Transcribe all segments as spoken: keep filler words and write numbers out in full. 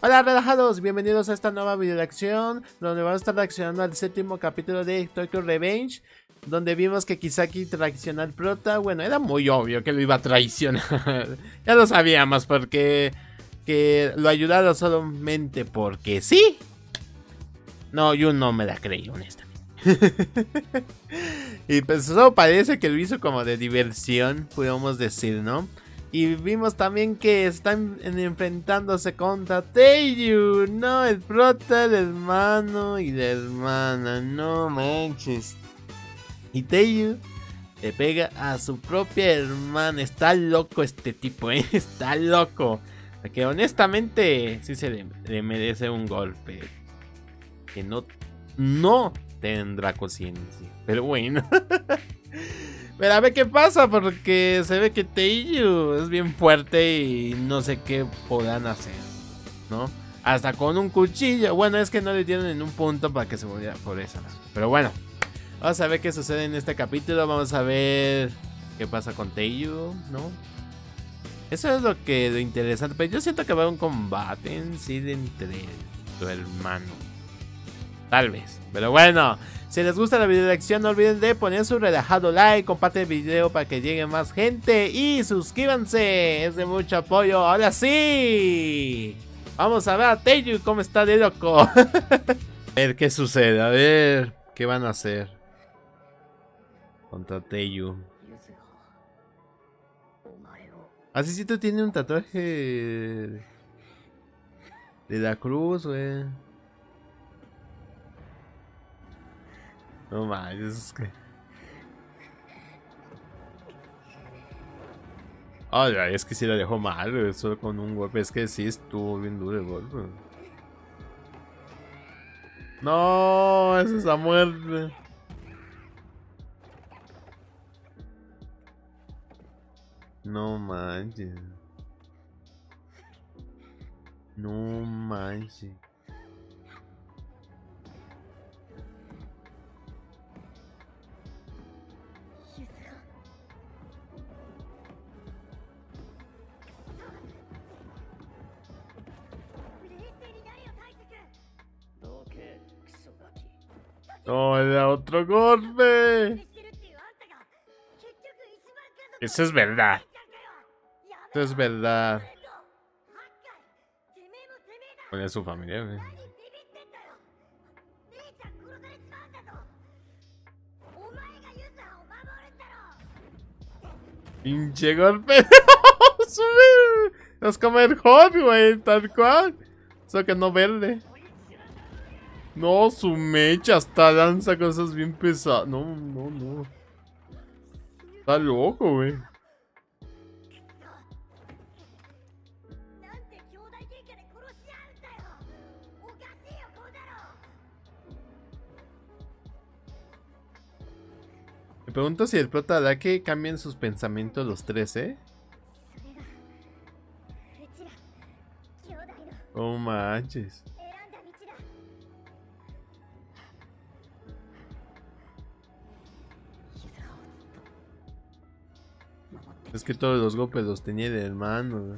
Hola relajados, bienvenidos a esta nueva video reacción donde vamos a estar reaccionando al séptimo capítulo de Tokyo Revenge, donde vimos que Kisaki traicionó al prota. Bueno, era muy obvio que lo iba a traicionar. Ya lo sabíamos, porque que lo ayudaron solamente porque sí. No, yo no me la creí, honestamente. Y pues eso parece que lo hizo como de diversión, podemos decir, ¿no? Y vimos también que están enfrentándose contra Teiyu. No, el prota, el hermano y la hermana. No manches. Y Teiyu le pega a su propia hermana. Está loco este tipo, ¿eh? Está loco. Porque honestamente sí se le, le merece un golpe. Que no, no tendrá conciencia. Pero bueno. Pero a ver qué pasa, porque se ve que Teiyu es bien fuerte y no sé qué podrán hacer, ¿no? Hasta con un cuchillo. Bueno, es que no le dieron en un punto para que se muriera por eso, ¿no? Pero bueno, vamos a ver qué sucede en este capítulo. Vamos a ver qué pasa con Teiyu, ¿no? Eso es lo que lo interesante. Pero yo siento que va a haber un combate en sí de entre tu hermano. Tal vez, pero bueno. Si les gusta la video reacción, no olviden de poner su relajado like, compartan el video para que llegue más gente y suscríbanse, es de mucho apoyo. Ahora sí, vamos a ver a Teiyu cómo está de loco. A ver qué sucede, a ver qué van a hacer contra Teiyu. Así sí, tú tienes un tatuaje de la cruz, güey. No manches, es que... Ay, oh, es que sí la dejó mal, solo con un golpe. Es que sí estuvo bien duro el golpe. No, esa es la muerte. No manches. No manches. No, era otro golpe. Eso es verdad. Eso es verdad. Con su familia, ¿eh? Pinche golpe. Es como el hot, güey, tal cual. Solo que no verde. No, su mecha hasta lanza cosas bien pesadas. No, no, no. Está loco, güey. Me pregunto si el prota hará que cambien sus pensamientos los tres, ¿eh? Oh manches. Es que todos los golpes los tenía de hermano, güey.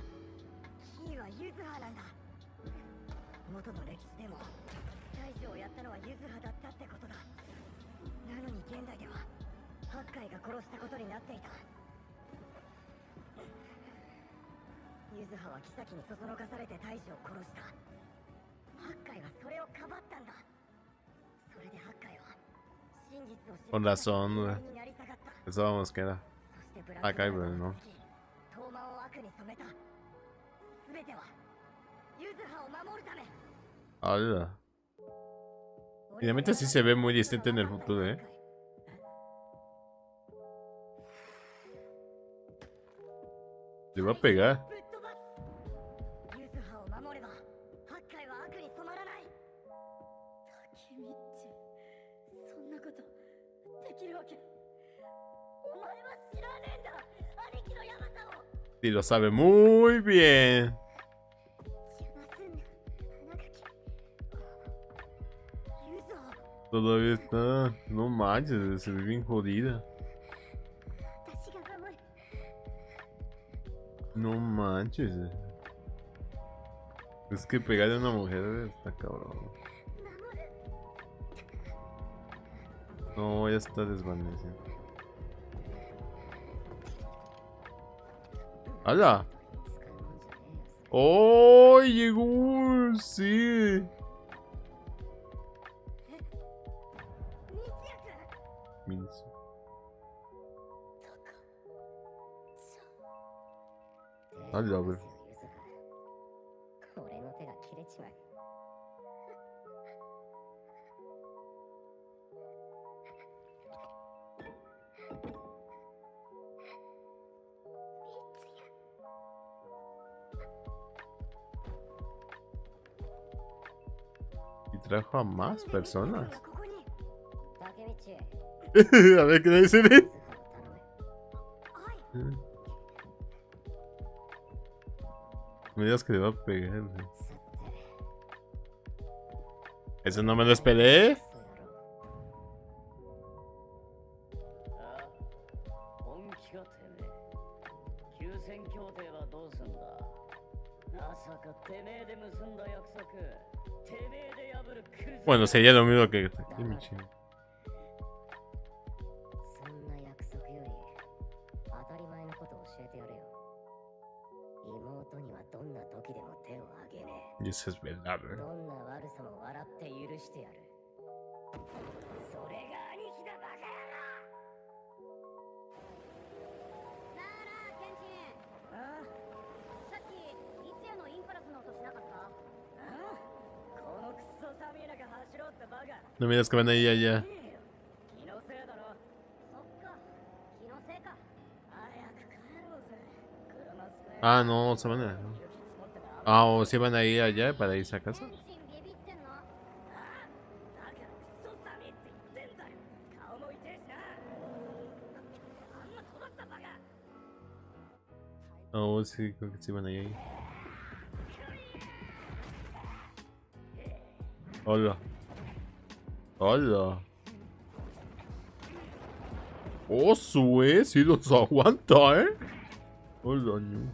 Con razón, güey. Pensábamos que era acá, pero no. Hola. Finalmente sí se ve muy distinto en el futuro, eh. Le va a pegar. Sí, lo sabe muy bien. Todavía está. No manches, se ve bien jodida. No manches. Es que pegarle a una mujer está cabrón. No, ya está desvaneciendo. ¡Hala! ¡Oh! Llegó. Sí. Minsu. ¡Hala, bro! 俺の手が切れちまう。 Y trajo a más personas. 竹道。 A ver qué dice. Me digas que le va a pegar. güey. Eso no me lo esperé. 本気かてめえ。休戦協定はどうすんだ。まさかてめえで結んだ約束。てめえで破るクズ。 Bueno, sería lo mismo que. Qué michi. そんな約束より当たり前のことを教えてやるよ。妹にはどんな時でも手を挙げねえ。 Y eso es verdad, güey. どんな悪さも笑って許してやる。それが兄貴だバカ野郎。なあなあケンチン。ああ。さっき三ツ矢のインパラスの音しなかった？ああ。このクソ寒い中走ろうってバカ。 No me digas que van a ir allá. 気のせいだろ。そっか。気のせいか。早く帰ろうぜ。車使え。 Ah, no, se van a. Ah, o se van a ir allá para irse a casa. Oh, sí, creo que sí van a ir ahí. Hola. Hola. Oh, sue, sí los aguanta, eh. Hola, no.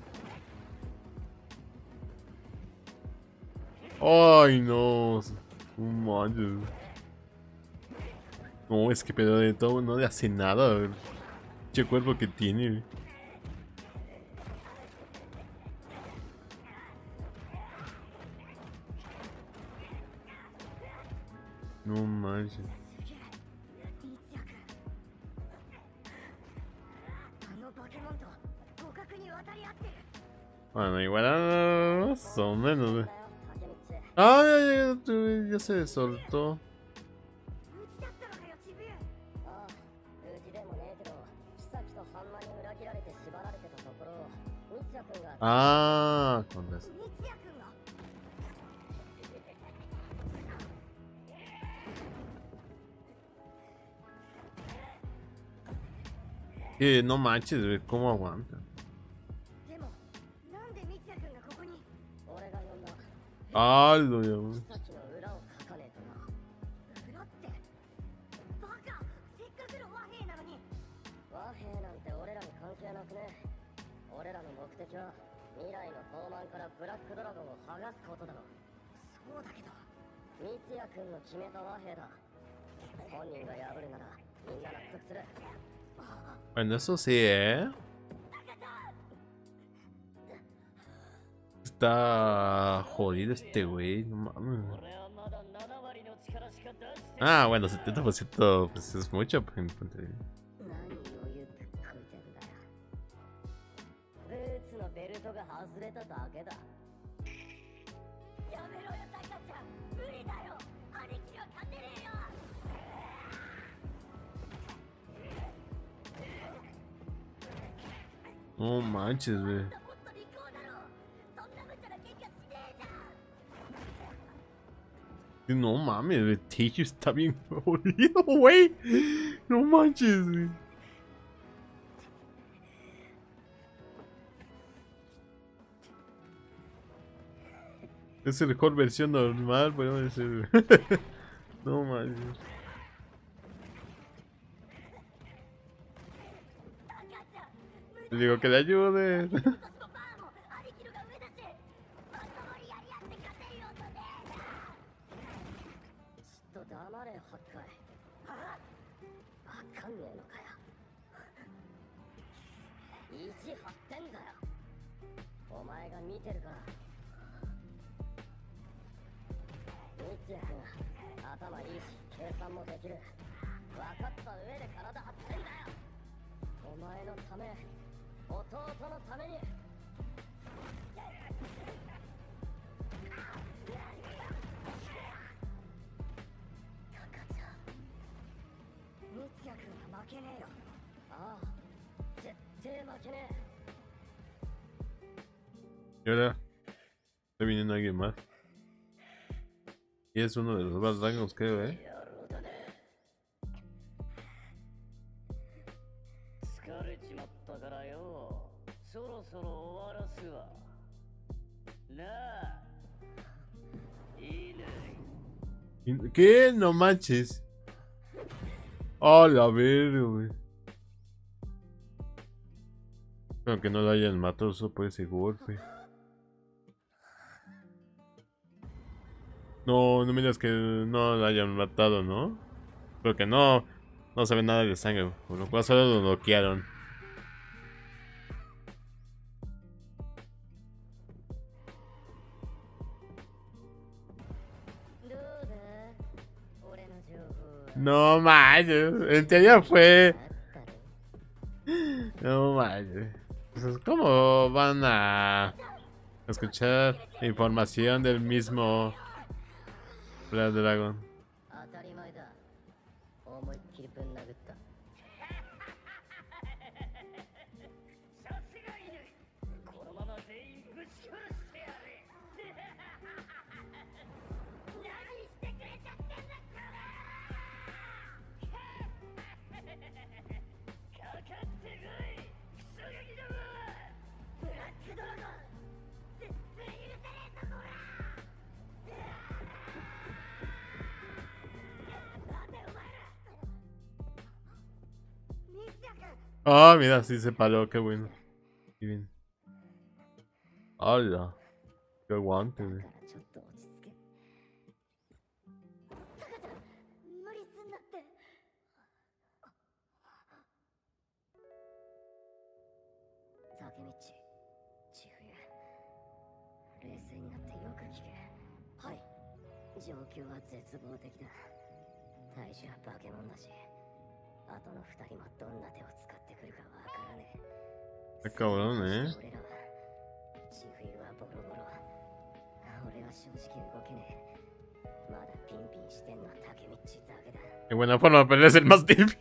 Ay, no. No manches. No, es que pero de todo no le hace nada. Che cuerpo que tiene. No manches. Bueno, igual más o menos. Ah, ya, ya, ya se soltó. Ah, con eso. Eh, no manches, güey, ¿cómo aguanta? Ah, lo llamó. Bueno, eso sí, ¿eh? Está jodido este güey, no mames. Ah, bueno, setenta por ciento pues es mucho. Pues, en punto de vista. No manches, güey. No mames, güey. Teiju está bien jodido, güey. No manches, güey. Es la mejor versión normal, podemos decir. No manches. Le digo que le ayude. 黙れ八海。わかんねえのかよ。意地張ってんだよ。お前が見てるから。三谷君は頭いいし計算もできる。分かった上で体張ってんだよ。お前のため、弟のために。タカちゃん、三谷君は負けねえよ。ああ、絶対負けねえ。 Y ahora está viniendo alguien más. Y es uno de los más dragons, creo, eh. 疲れちまったからよ。そろそろ終わらすわ。なあ。いいね。 ¿Qué? No manches. Oh, la verga, güey. Espero que no lo hayan matado solo por ese golpe. No, no me digas que no lo hayan matado, ¿no? Porque no, no se ve nada de sangre, por lo cual solo lo noquearon. No manches, en teoría fue... No manches. Pues, ¿cómo van a escuchar información del mismo Blood Dragon? Ah, oh, mira, sí se paró, qué bueno. Qué bien. Hola. Qué aguante, güey. Qué cabrón, eh. Qué buena forma, pero es el más difícil.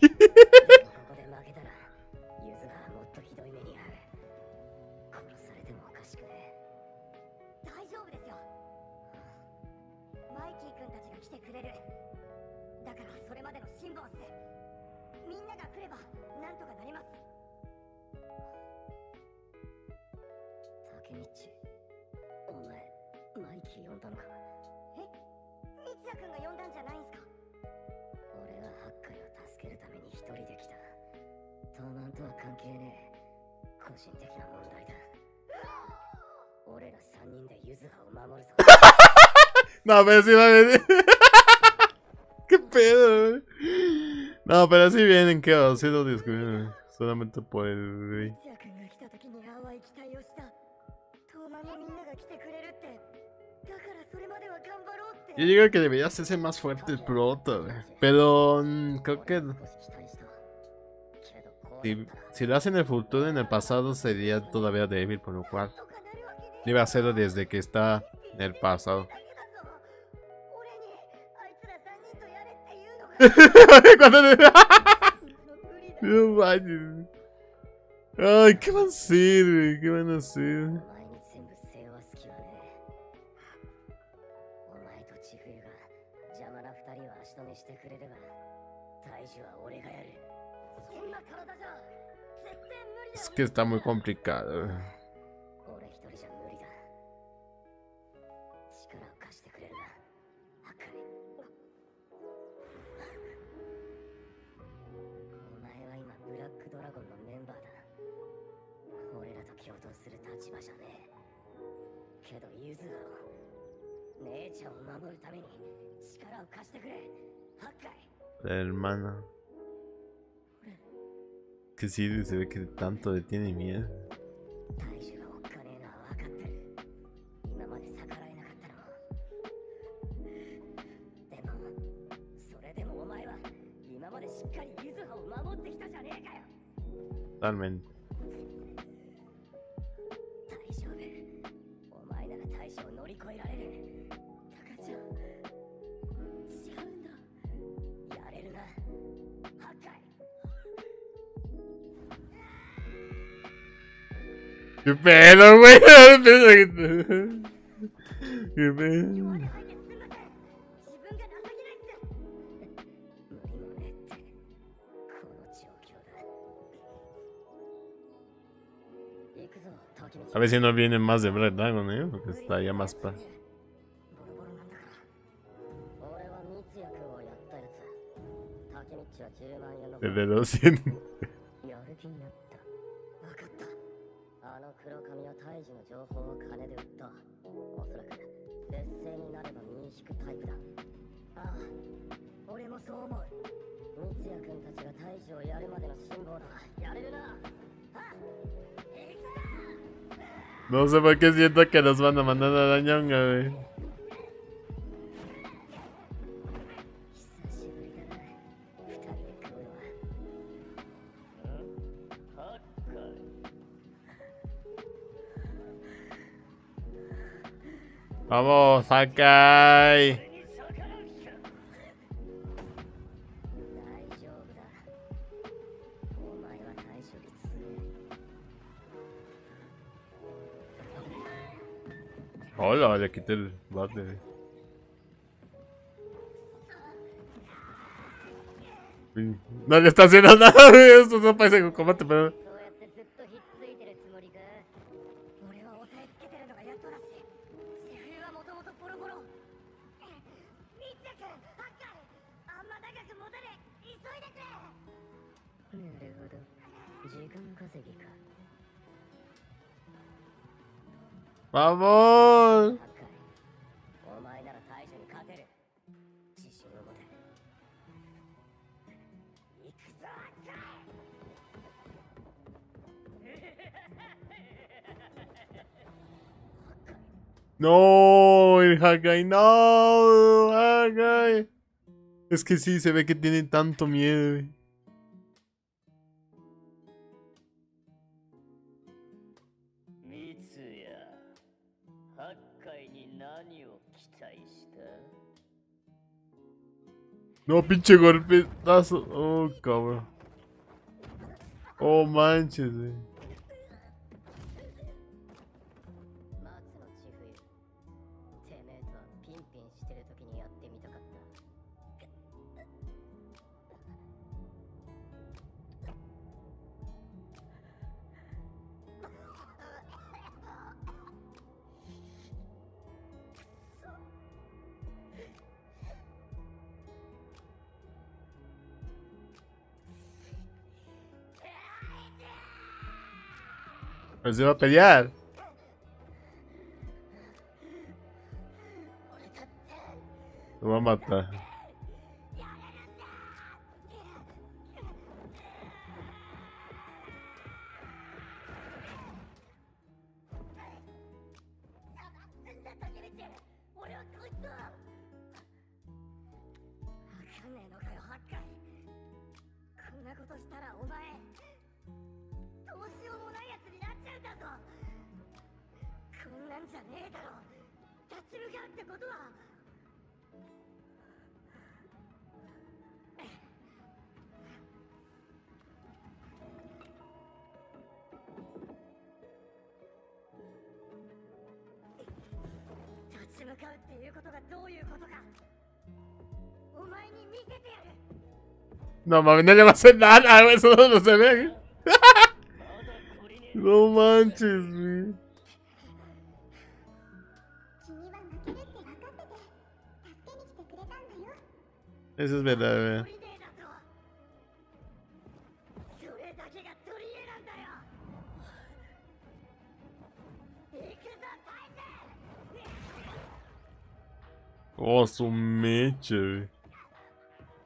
No, pero sí va a venir. ¿Qué pedo, güey? No, pero sí vienen, que sí lo descubrieron. Solamente por el güey. Yo digo que debería hacerse más fuerte el prota, güey. Pero mmm, creo que si, si lo hacen en el futuro, en el pasado sería todavía débil, por lo cual debe hacerlo desde que está en el pasado. No manches. Ay, ¿qué van a hacer, güey? ¿Qué van a hacer? Es que está muy complicado, güey. El hermano. Que sí, se ve que tanto le tiene miedo. Totalmente. ¿Qué pedo, güey? ¿Qué pedo? A ver si no vienen más de Black Dragon, ¿eh? Porque está ya más pa... De doscientos. No sé por qué siento que nos van a mandar a la ñonga, güey. Vamos, Hakai. Hola, le quité el bate. No le está haciendo nada, güey. Esto no parece un combate, pero... ¡Vamos! No, el Hakai, no, Hakai. Es que sí, se ve que tiene tanto miedo, güey. No, pinche golpetazo. Oh, cabrón. Oh, manches, güey. Pues se va a pelear. Lo va a matar. No mames, no le va a hacer nada, güey. Eso no se ve. No manches, güey. Eso es verdad, güey. Oh, su mecha, güey.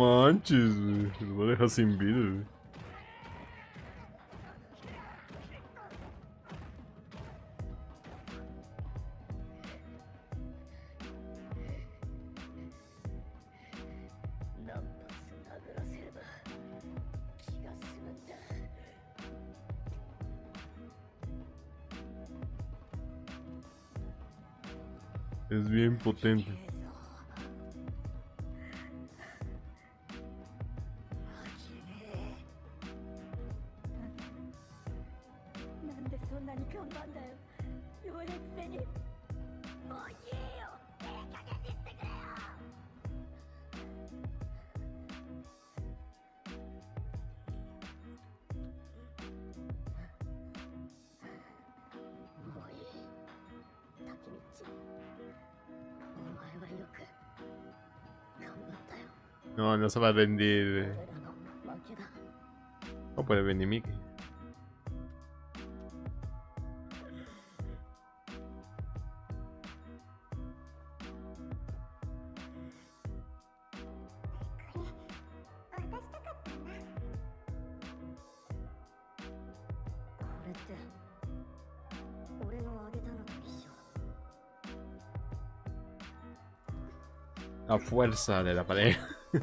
manches, güey. Lo voy a dejar sin vida, güey. Es bien potente. No, no se va a rendir. No puede venir Mickey. La fuerza de la pared.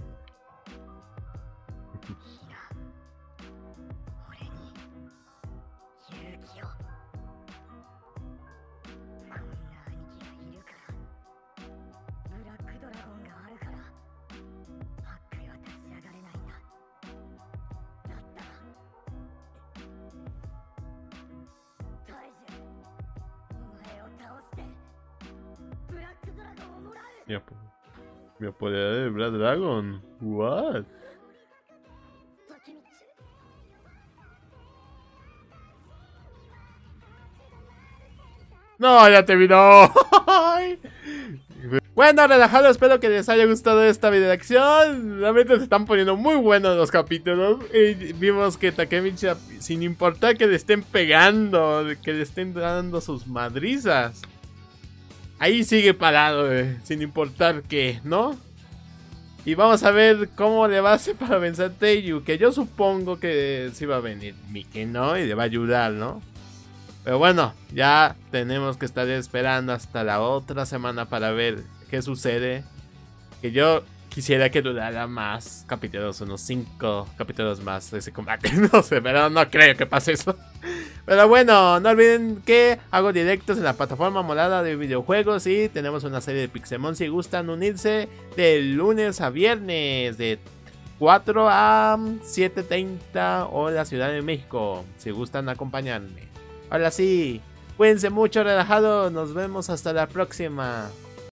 Mi apoderado de Black Dragon. What? No, ya terminó. Bueno, relajado, espero que les haya gustado esta video de acción. Realmente se están poniendo muy buenos los capítulos. Y vimos que Takemichi, sin importar que le estén pegando, que le estén dando sus madrizas, ahí sigue parado, eh, sin importar qué, ¿no? Y vamos a ver cómo le va a hacer para vencer a Teiyu. Que yo supongo que sí va a venir Mickey, ¿no? Y le va a ayudar, ¿no? Pero bueno, ya tenemos que estar esperando hasta la otra semana para ver qué sucede. Que yo quisiera que durara más capítulos, unos cinco capítulos más de ese combate. No sé, pero no creo que pase eso. Pero bueno, no olviden que hago directos en la plataforma morada de videojuegos. Y tenemos una serie de Pixelmon si gustan unirse de lunes a viernes de cuatro a siete treinta hora Ciudad de México. Si gustan acompañarme. Ahora sí, cuídense mucho, relajados. Nos vemos hasta la próxima.